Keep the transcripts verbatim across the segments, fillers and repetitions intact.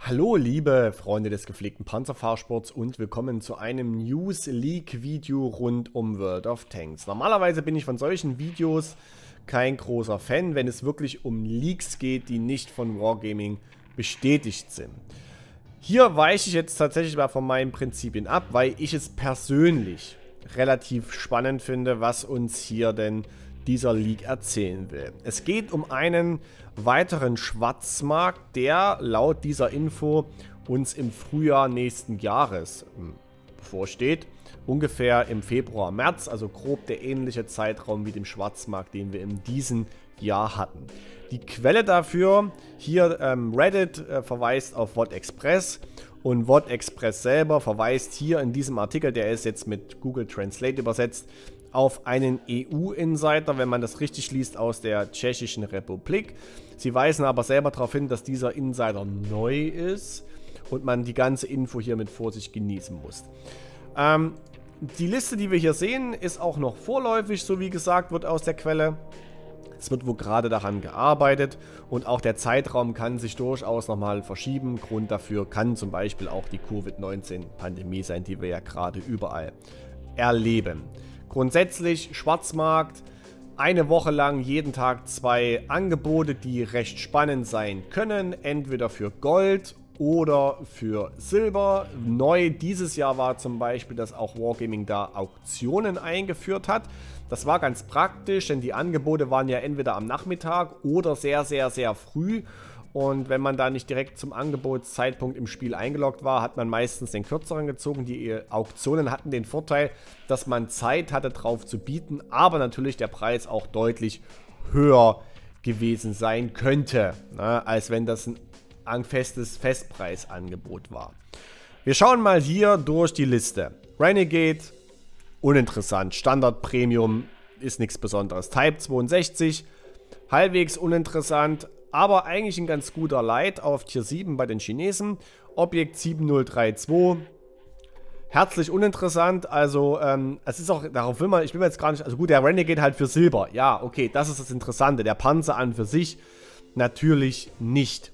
Hallo liebe Freunde des gepflegten Panzerfahrsports und willkommen zu einem News-Leak-Video rund um World of Tanks. Normalerweise bin ich von solchen Videos kein großer Fan, wenn es wirklich um Leaks geht, die nicht von Wargaming bestätigt sind. Hier weiche ich jetzt tatsächlich mal von meinen Prinzipien ab, weil ich es persönlich relativ spannend finde, was uns hier denn dieser Leak erzählen will. Es geht um einen weiteren Schwarzmarkt, der laut dieser Info uns im Frühjahr nächsten Jahres bevorsteht. Ungefähr im Februar, März, also grob der ähnliche Zeitraum wie dem Schwarzmarkt, den wir in diesem Jahr hatten. Die Quelle dafür, hier ähm, Reddit äh, verweist auf WotExpress und WotExpress selber verweist hier in diesem Artikel, der ist jetzt mit Google Translate übersetzt, auf einen E U-Insider, wenn man das richtig liest, aus der Tschechischen Republik. Sie weisen aber selber darauf hin, dass dieser Insider neu ist und man die ganze Info hier mit Vorsicht genießen muss. Ähm, die Liste, die wir hier sehen, ist auch noch vorläufig, so wie gesagt wird aus der Quelle. Es wird wohl gerade daran gearbeitet und auch der Zeitraum kann sich durchaus nochmal verschieben. Grund dafür kann zum Beispiel auch die Covid neunzehn Pandemie sein, die wir ja gerade überall erleben. Grundsätzlich Schwarzmarkt, eine Woche lang jeden Tag zwei Angebote, die recht spannend sein können. Entweder für Gold oder für Silber. Neu dieses Jahr war zum Beispiel, dass auch Wargaming da Auktionen eingeführt hat. Das war ganz praktisch, denn die Angebote waren ja entweder am Nachmittag oder sehr, sehr, sehr früh. Und wenn man da nicht direkt zum Angebotszeitpunkt im Spiel eingeloggt war, hat man meistens den kürzeren gezogen. Die Auktionen hatten den Vorteil, dass man Zeit hatte drauf zu bieten, aber natürlich der Preis auch deutlich höher gewesen sein könnte, ne, als wenn das ein festes Festpreisangebot war. Wir schauen mal hier durch die Liste. Renegade, uninteressant. Standard Premium ist nichts Besonderes. Type zweiundsechzig, halbwegs uninteressant. Aber eigentlich ein ganz guter Light auf Tier sieben bei den Chinesen. Objekt sieben null drei zwei. Herzlich uninteressant. Also, ähm, es ist auch, darauf will man, ich will jetzt gar nicht, also gut, der Renegade halt für Silber. Ja, okay, das ist das Interessante. Der Panzer an für sich natürlich nicht.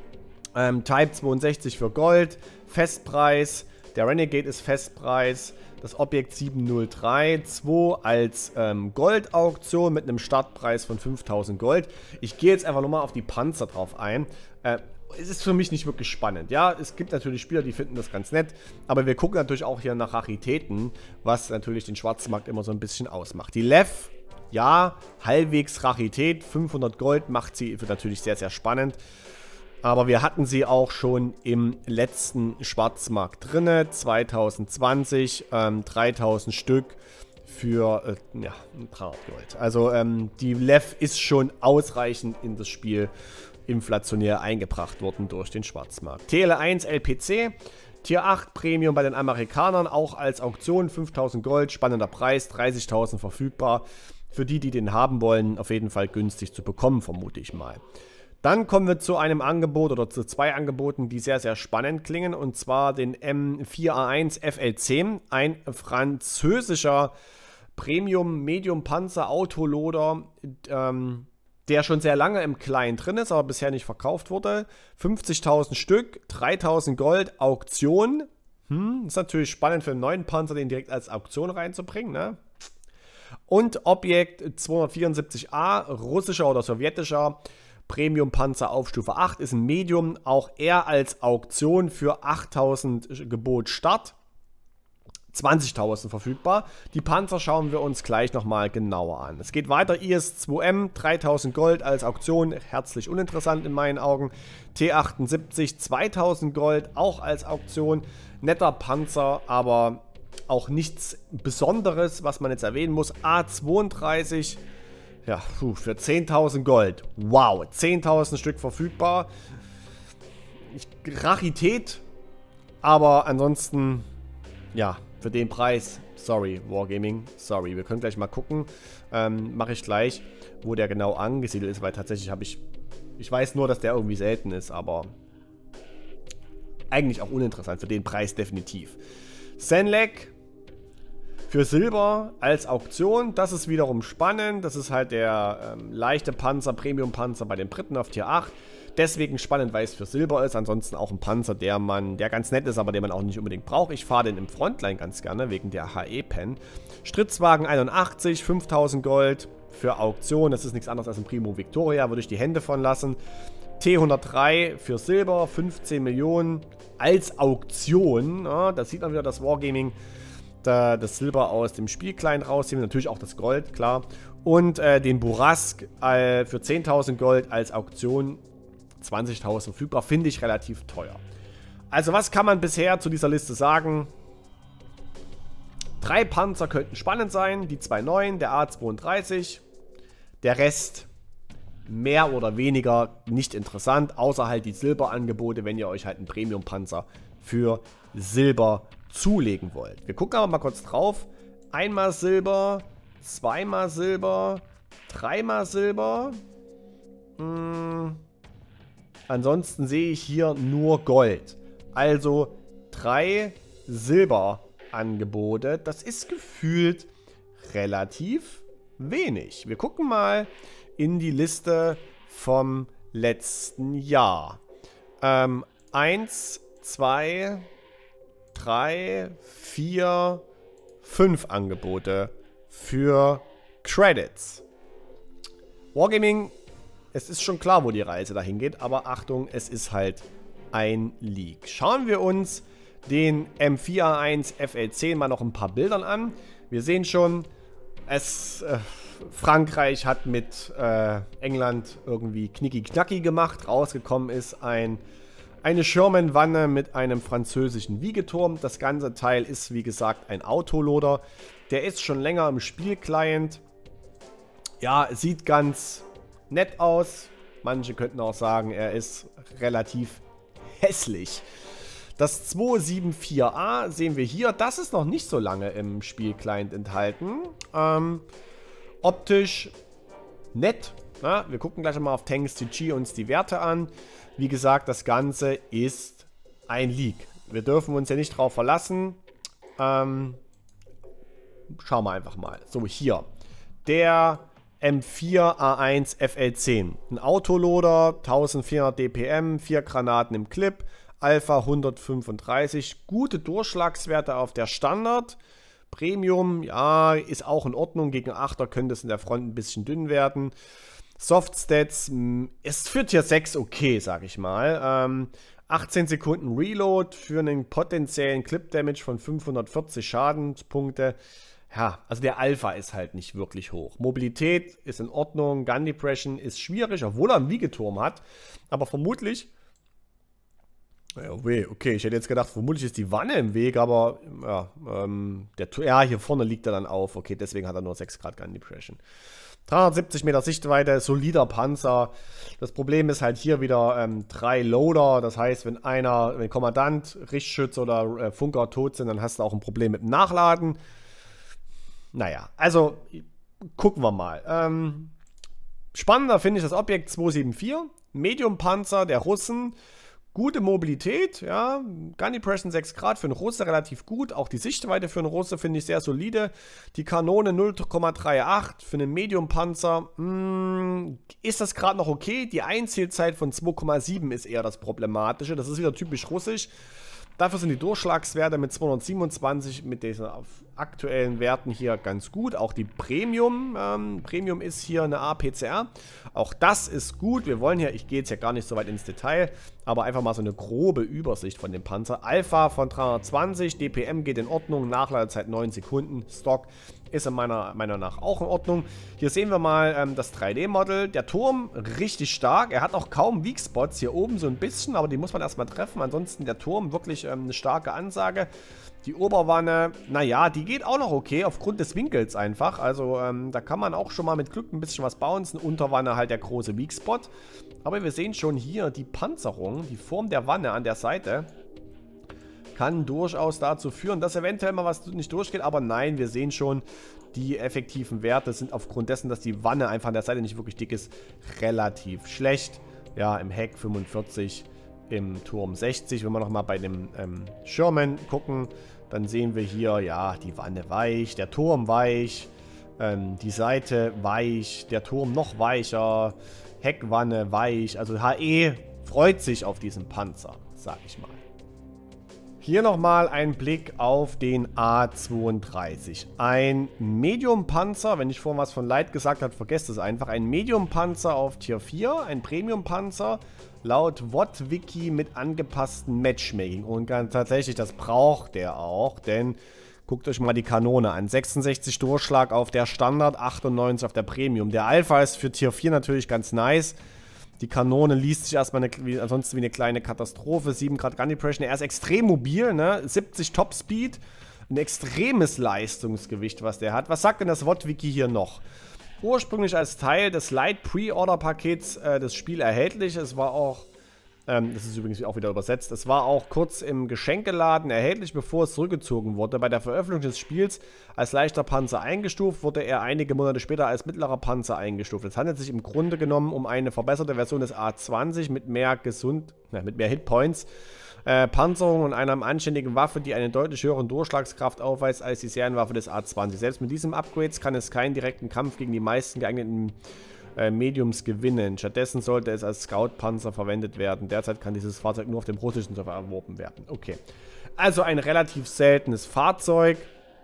Ähm, Type zweiundsechzig für Gold. Festpreis. Der Renegade ist Festpreis. Das Objekt sieben null drei zwei als ähm, Goldauktion mit einem Startpreis von fünftausend Gold. Ich gehe jetzt einfach nochmal auf die Panzer drauf ein. Äh, es ist für mich nicht wirklich spannend. Ja, es gibt natürlich Spieler, die finden das ganz nett. Aber wir gucken natürlich auch hier nach Raritäten, was natürlich den Schwarzmarkt immer so ein bisschen ausmacht. Die Lev, ja, halbwegs Rarität. fünfhundert Gold macht sie für natürlich sehr, sehr spannend. Aber wir hatten sie auch schon im letzten Schwarzmarkt drinne, zwanzig zwanzig, ähm, dreitausend Stück für äh, ja, dreihundert Gold. Also ähm, die Lev ist schon ausreichend in das Spiel inflationär eingebracht worden durch den Schwarzmarkt. T L eins L P C, Tier acht Premium bei den Amerikanern, auch als Auktion, fünftausend Gold, spannender Preis, dreißigtausend verfügbar. Für die, die den haben wollen, auf jeden Fall günstig zu bekommen, vermute ich mal. Dann kommen wir zu einem Angebot oder zu zwei Angeboten, die sehr, sehr spannend klingen. Und zwar den M vier A eins F L zehn, ein französischer Premium-Medium-Panzer-Autoloader, ähm, der schon sehr lange im Kleinen drin ist, aber bisher nicht verkauft wurde. fünfzigtausend Stück, dreitausend Gold, Auktion. Hm, ist natürlich spannend für einen neuen Panzer, den direkt als Auktion reinzubringen, ne? Und Objekt zweihundertvierundsiebzig A, russischer oder sowjetischer Premium-Panzer auf Stufe acht, ist ein Medium, auch er als Auktion für achttausend Gebot Start, zwanzigtausend verfügbar. Die Panzer schauen wir uns gleich nochmal genauer an. Es geht weiter, I S zwei M, dreitausend Gold als Auktion, herzlich uninteressant in meinen Augen. T achtundsiebzig, zweitausend Gold, auch als Auktion, netter Panzer, aber auch nichts Besonderes, was man jetzt erwähnen muss. A zweiunddreißig, ja, puh, für zehntausend Gold. Wow, zehntausend Stück verfügbar. Ich, Rarität, aber ansonsten, ja, für den Preis, sorry, Wargaming, sorry. Wir können gleich mal gucken, ähm, mache ich gleich, wo der genau angesiedelt ist, weil tatsächlich habe ich, ich weiß nur, dass der irgendwie selten ist, aber eigentlich auch uninteressant, für den Preis definitiv. Senlek für Silber als Auktion, das ist wiederum spannend. Das ist halt der ähm, leichte Panzer, Premium-Panzer bei den Briten auf Tier acht. deswegen spannend, weil es für Silber ist. Ansonsten auch ein Panzer, der man, der ganz nett ist, aber den man auch nicht unbedingt braucht. Ich fahre den im Frontline ganz gerne, wegen der H E-Pen. Stritzwagen einundachtzig, fünftausend Gold für Auktion. Das ist nichts anderes als ein Primo Victoria, würde ich die Hände von lassen. T hundertdrei für Silber, fünfzehn Millionen als Auktion. Ja, da sieht man wieder das Wargaming, da das Silber aus dem Spielclient rausziehen. Natürlich auch das Gold, klar. Und äh, den Burask äh, für zehntausend Gold als Auktion, zwanzigtausend verfügbar, finde ich relativ teuer. Also was kann man bisher zu dieser Liste sagen? Drei Panzer könnten spannend sein, die zwei neuen, der A zweiunddreißig. Der Rest mehr oder weniger nicht interessant, außer halt die Silberangebote, wenn ihr euch halt einen Premium-Panzer für Silber zulegen wollt. Wir gucken aber mal kurz drauf. Einmal Silber, zweimal Silber, dreimal Silber. Hm. Ansonsten sehe ich hier nur Gold. Also drei Silberangebote. Das ist gefühlt relativ wenig. Wir gucken mal in die Liste vom letzten Jahr. Ähm, eins, zwei, drei, vier, fünf Angebote für Credits. Wargaming, es ist schon klar, wo die Reise dahin geht, aber Achtung, es ist halt ein Leak. Schauen wir uns den M vier A eins F L zehn mal noch ein paar Bildern an. Wir sehen schon, es, äh, Frankreich hat mit äh, England irgendwie knicki-knacki gemacht. Rausgekommen ist ein, eine Sherman-Wanne mit einem französischen Wiegeturm. Das ganze Teil ist, wie gesagt, ein Autoloader. Der ist schon länger im Spielclient. Ja, sieht ganz nett aus. Manche könnten auch sagen, er ist relativ hässlich. Das zweihundertvier A sehen wir hier. Das ist noch nicht so lange im Spielclient enthalten. Ähm, optisch nett. Na, wir gucken gleich mal auf Tanks T G uns die Werte an. Wie gesagt, das Ganze ist ein Leak. Wir dürfen uns ja nicht drauf verlassen. Ähm, schauen wir einfach mal. So, hier. Der M vier A eins F L zehn. Ein Autoloader, eintausendvierhundert D P M, vier Granaten im Clip, Alpha hundertfünfunddreißig. Gute Durchschlagswerte auf der Standard. Premium, ja, ist auch in Ordnung. Gegen achter könnte es in der Front ein bisschen dünn werden. Softstats, es führt hier sechs okay, sag ich mal. Ähm, achtzehn Sekunden Reload für einen potenziellen Clip-Damage von fünfhundertvierzig Schadenspunkte. Ja, also der Alpha ist halt nicht wirklich hoch. Mobilität ist in Ordnung, Gun Depression ist schwierig, obwohl er einen Wiegeturm hat. Aber vermutlich... Ja, weh, okay, ich hätte jetzt gedacht, vermutlich ist die Wanne im Weg, aber ja, ähm, der, ja, hier vorne liegt er dann auf. Okay, deswegen hat er nur sechs Grad Gun Depression. dreihundertsiebzig Meter Sichtweite, solider Panzer. Das Problem ist halt hier wieder ähm, drei Loader. Das heißt, wenn einer, wenn Kommandant, Richtschütze oder äh, Funker tot sind, dann hast du auch ein Problem mit dem Nachladen. Naja, also gucken wir mal. Ähm, spannender finde ich das Objekt zweihundertvierundsiebzig. Medium-Panzer der Russen. Gute Mobilität, ja. Gun Depression sechs Grad für einen Russe relativ gut. Auch die Sichtweite für einen Russe finde ich sehr solide. Die Kanone null Komma achtunddreißig für einen Medium-Panzer. Hm, ist das gerade noch okay? Die Einzielzeit von zwei Komma sieben ist eher das Problematische. Das ist wieder typisch russisch. Dafür sind die Durchschlagswerte mit zweihundertsiebenundzwanzig mit diesen aktuellen Werten hier ganz gut. Auch die Premium, ähm, Premium ist hier eine A P C R. Auch das ist gut. Wir wollen hier, ich gehe jetzt ja gar nicht so weit ins Detail, aber einfach mal so eine grobe Übersicht von dem Panzer. Alpha von dreihundertzwanzig, D P M geht in Ordnung, Nachladezeit neun Sekunden, Stock ist in meiner Meinung nach auch in Ordnung. Hier sehen wir mal ähm, das drei D-Model. Der Turm richtig stark. Er hat auch kaum Weak Spots. Hier oben so ein bisschen, aber die muss man erstmal treffen. Ansonsten der Turm wirklich ähm, eine starke Ansage. Die Oberwanne, naja, die geht auch noch okay, aufgrund des Winkels einfach. Also ähm, da kann man auch schon mal mit Glück ein bisschen was bouncen. Unterwanne halt der große Weak Spot. Aber wir sehen schon hier die Panzerung, die Form der Wanne an der Seite kann durchaus dazu führen, dass eventuell mal was nicht durchgeht. Aber nein, wir sehen schon, die effektiven Werte sind aufgrund dessen, dass die Wanne einfach an der Seite nicht wirklich dick ist, relativ schlecht. Ja, im Heck fünfundvierzig, im Turm sechzig. Wenn wir nochmal bei dem ähm, Sherman gucken, dann sehen wir hier, ja, die Wanne weich, der Turm weich. Ähm, die Seite weich, der Turm noch weicher, Heckwanne weich. Also H E freut sich auf diesen Panzer, sag ich mal. Hier nochmal ein Blick auf den A zweiunddreißig. Ein Medium-Panzer, wenn ich vorhin was von Light gesagt habe, vergesst es einfach. Ein Medium-Panzer auf Tier vier, ein Premium-Panzer, laut W O T-Wiki mit angepasstem Matchmaking. Und ganz tatsächlich, das braucht der auch, denn guckt euch mal die Kanone an. sechsundsechzig Durchschlag auf der Standard, achtundneunzig auf der Premium. Der Alpha ist für Tier vier natürlich ganz nice. Die Kanone liest sich erstmal eine, wie, ansonsten wie eine kleine Katastrophe. sieben Grad Gun Depression. Er ist extrem mobil, ne? siebzig Top Speed. Ein extremes Leistungsgewicht, was der hat. Was sagt denn das W O T-Wiki hier noch? Ursprünglich als Teil des Light Pre-Order-Pakets äh, das Spiel erhältlich. Es war auch, ähm, das ist übrigens auch wieder übersetzt, es war auch kurz im Geschenkeladen erhältlich, bevor es zurückgezogen wurde. Bei der Veröffentlichung des Spiels als leichter Panzer eingestuft, wurde er einige Monate später als mittlerer Panzer eingestuft. Es handelt sich im Grunde genommen um eine verbesserte Version des A zwanzig mit mehr gesund, äh, mit mehr Hitpoints, äh, Panzerung und einer anständigen Waffe, die eine deutlich höhere Durchschlagskraft aufweist als die Serienwaffe des A zwanzig. Selbst mit diesem Upgrades kann es keinen direkten Kampf gegen die meisten geeigneten äh, Mediums gewinnen. Stattdessen sollte es als Scout-Panzer verwendet werden. Derzeit kann dieses Fahrzeug nur auf dem russischen Server erworben werden. Okay. Also ein relativ seltenes Fahrzeug.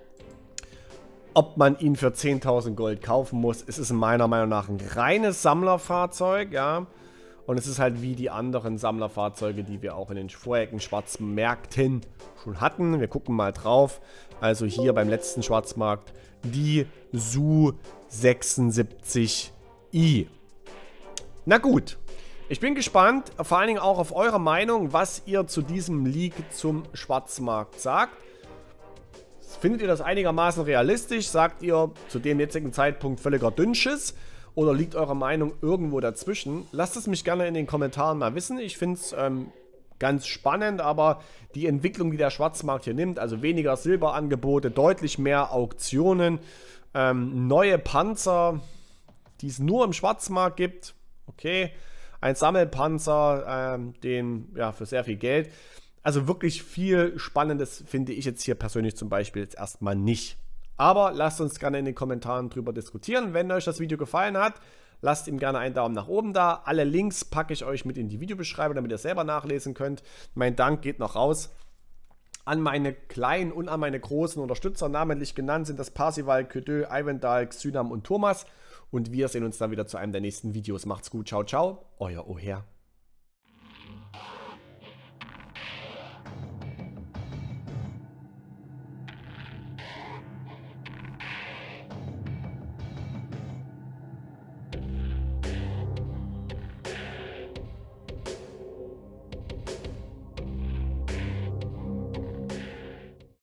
Ob man ihn für zehntausend Gold kaufen muss, es ist meiner Meinung nach ein reines Sammlerfahrzeug, ja. Und es ist halt wie die anderen Sammlerfahrzeuge, die wir auch in den vorherigen Schwarzmärkten schon hatten. Wir gucken mal drauf. Also hier beim letzten Schwarzmarkt die S U sechsundsiebzig i. Na gut. Ich bin gespannt, vor allen Dingen auch auf eure Meinung, was ihr zu diesem Leak zum Schwarzmarkt sagt. Findet ihr das einigermaßen realistisch? Sagt ihr zu dem jetzigen Zeitpunkt völliger Dünnschiss? Oder liegt eure Meinung irgendwo dazwischen? Lasst es mich gerne in den Kommentaren mal wissen. Ich finde es ähm, ganz spannend, aber die Entwicklung, die der Schwarzmarkt hier nimmt, also weniger Silberangebote, deutlich mehr Auktionen, ähm, neue Panzer, die es nur im Schwarzmarkt gibt, okay, ein Sammelpanzer, ähm, den, ja, für sehr viel Geld. Also wirklich viel Spannendes finde ich jetzt hier persönlich zum Beispiel jetzt erstmal nicht. Aber lasst uns gerne in den Kommentaren drüber diskutieren. Wenn euch das Video gefallen hat, lasst ihm gerne einen Daumen nach oben da. Alle Links packe ich euch mit in die Videobeschreibung, damit ihr selber nachlesen könnt. Mein Dank geht noch raus an meine kleinen und an meine großen Unterstützer. Namentlich genannt sind das Parsival, Ködö, Ivendal, Xynam und Thomas. Und wir sehen uns dann wieder zu einem der nächsten Videos. Macht's gut, ciao, ciao, euer Oher.